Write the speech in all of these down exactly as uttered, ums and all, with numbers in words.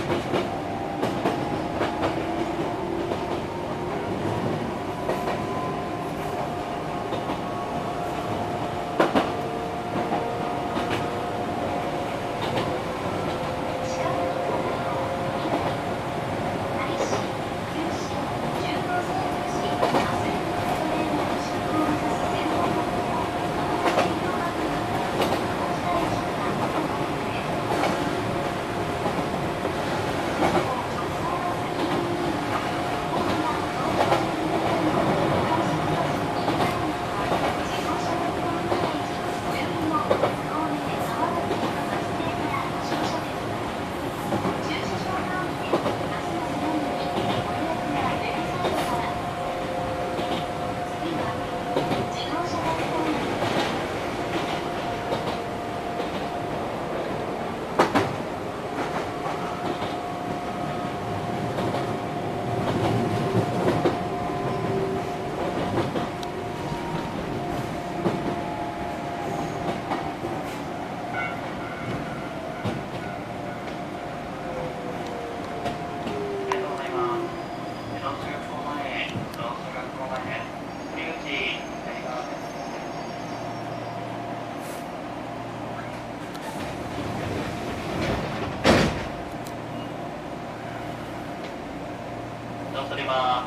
乗ります。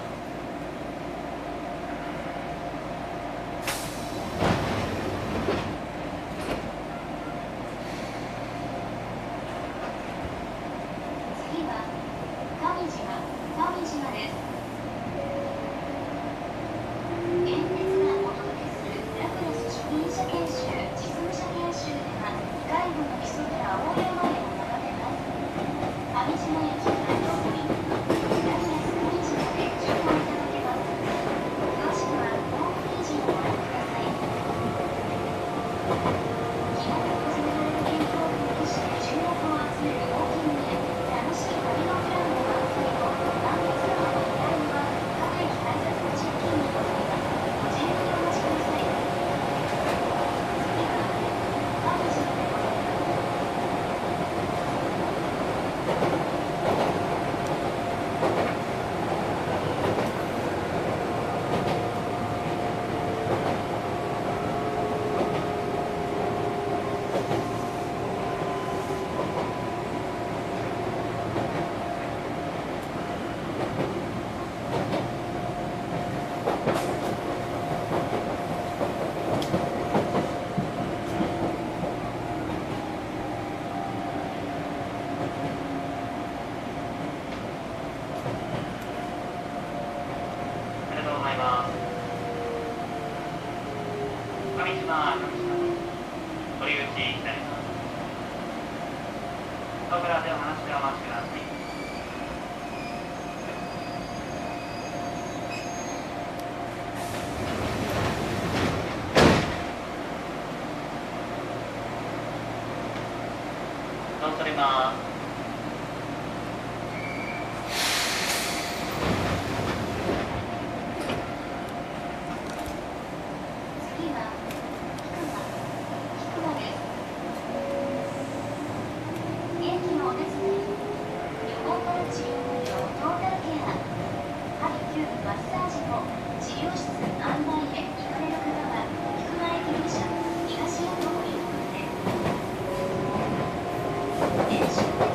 次は上島、上島です。現実がお届けするラクロス初任者研修、実務者研修では外部の基礎から大山へを眺めます。上島駅から上り、ラクロス上島で順をいただけます。詳しくはホームページをご覧ください。気軽に始められる健康を目指して注目を集めるウォーキングへ楽しい旅のプランの満載と満喫のあの依頼は各駅改札のチェックインにございます。ご自由にお待ちください。次は上島でございます。 ありがとうございます。上島、上島、堀口、左さん。顔から手を離してお待ちください。どうぞ取ります。 次は菊名、菊名です。元気のお手伝い、予防から治療までのトータルケア、ハリキューマッサージの治療室案内へ行かれる方は菊名駅電車東へとお降りください。練習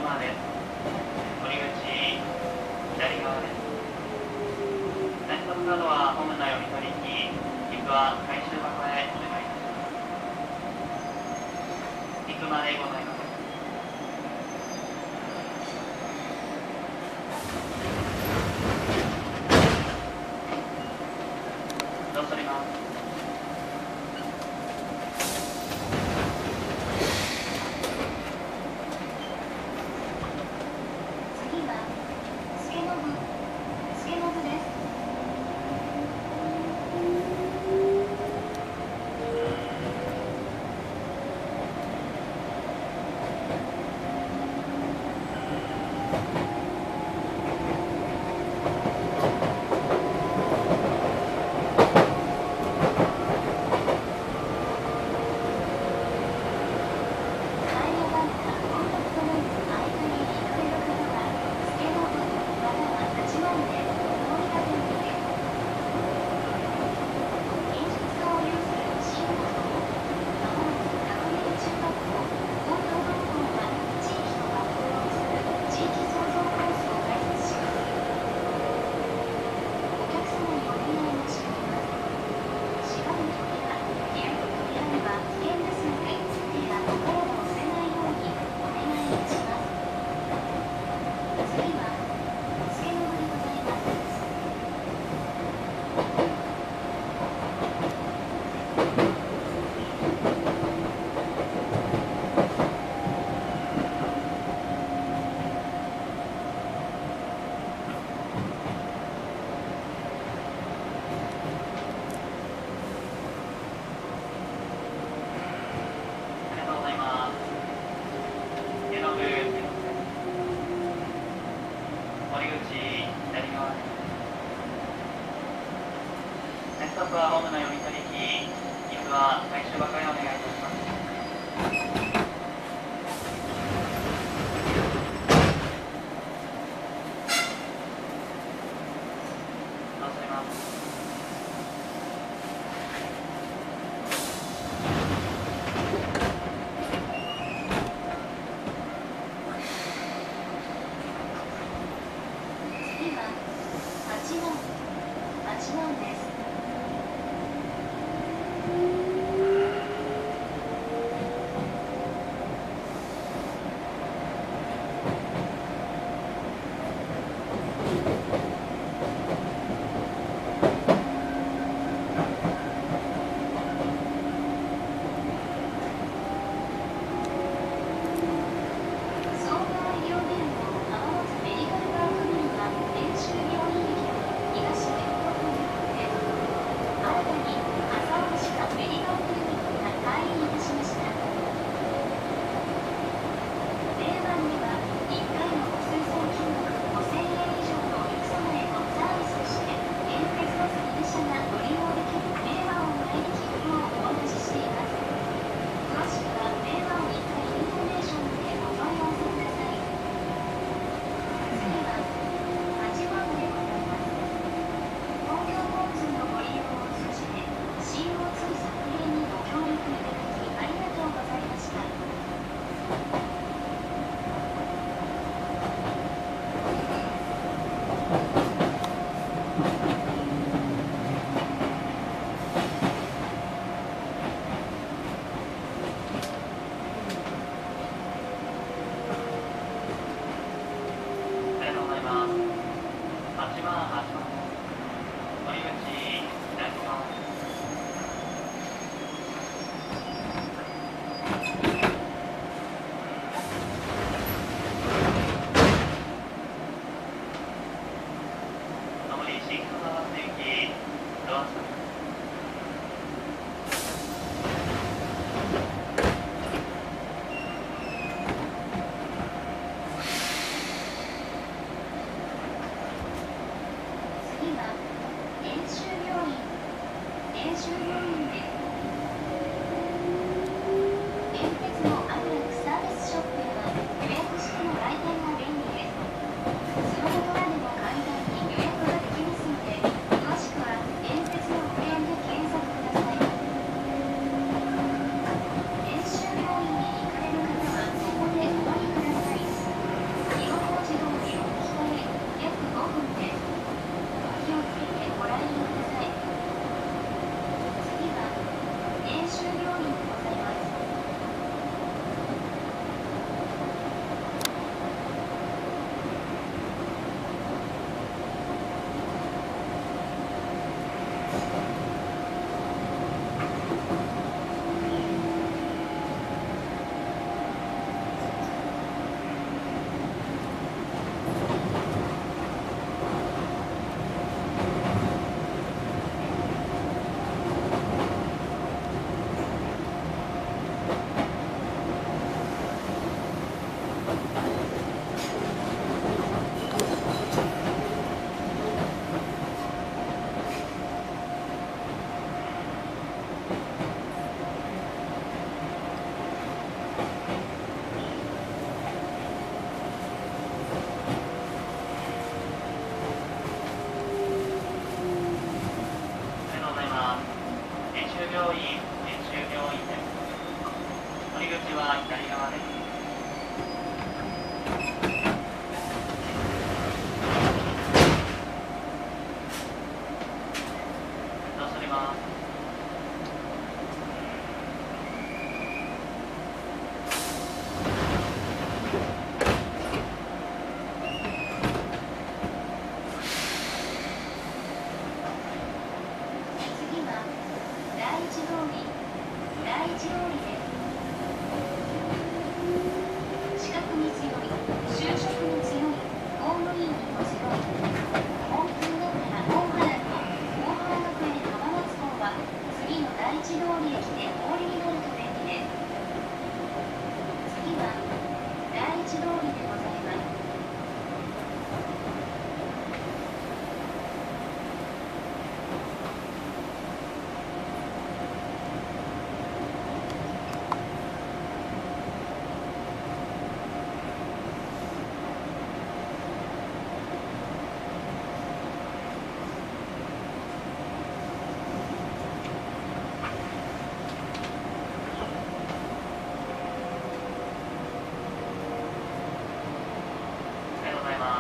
まで折り口左側です。連続カードはホームの読み取り機、切符は回収箱へお願いいたします。行くまでございます。どうぞります。 次は助信助信です。 連続はホームの読み取り機、切符は回収箱へお願いいたします。どうぞります。 次ははちばんはちばんです。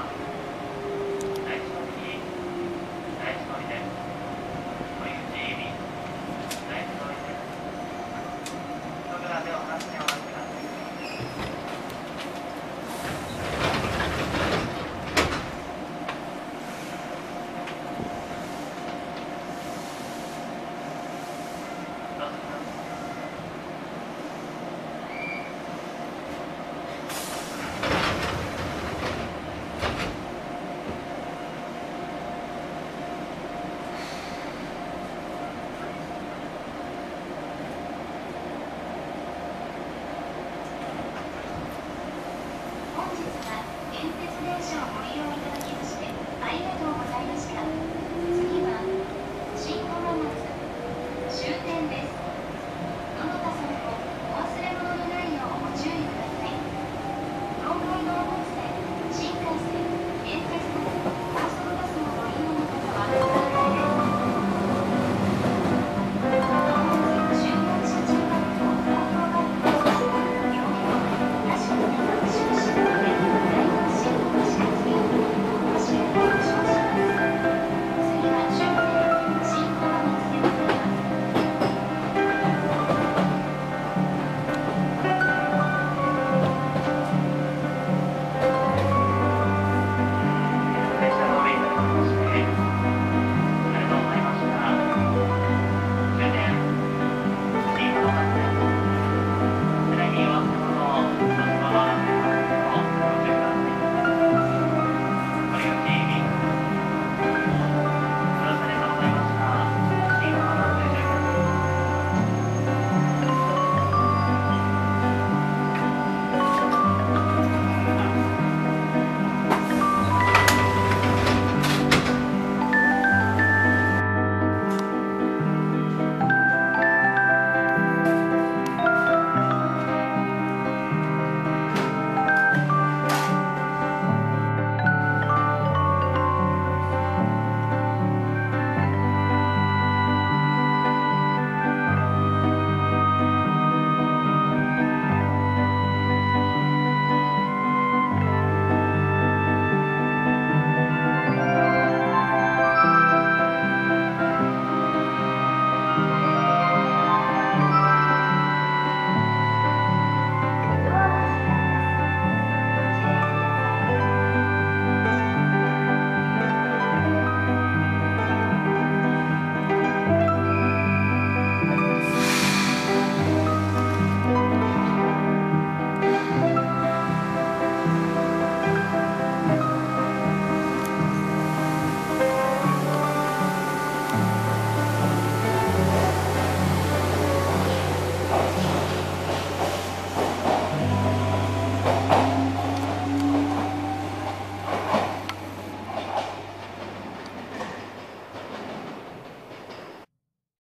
ます。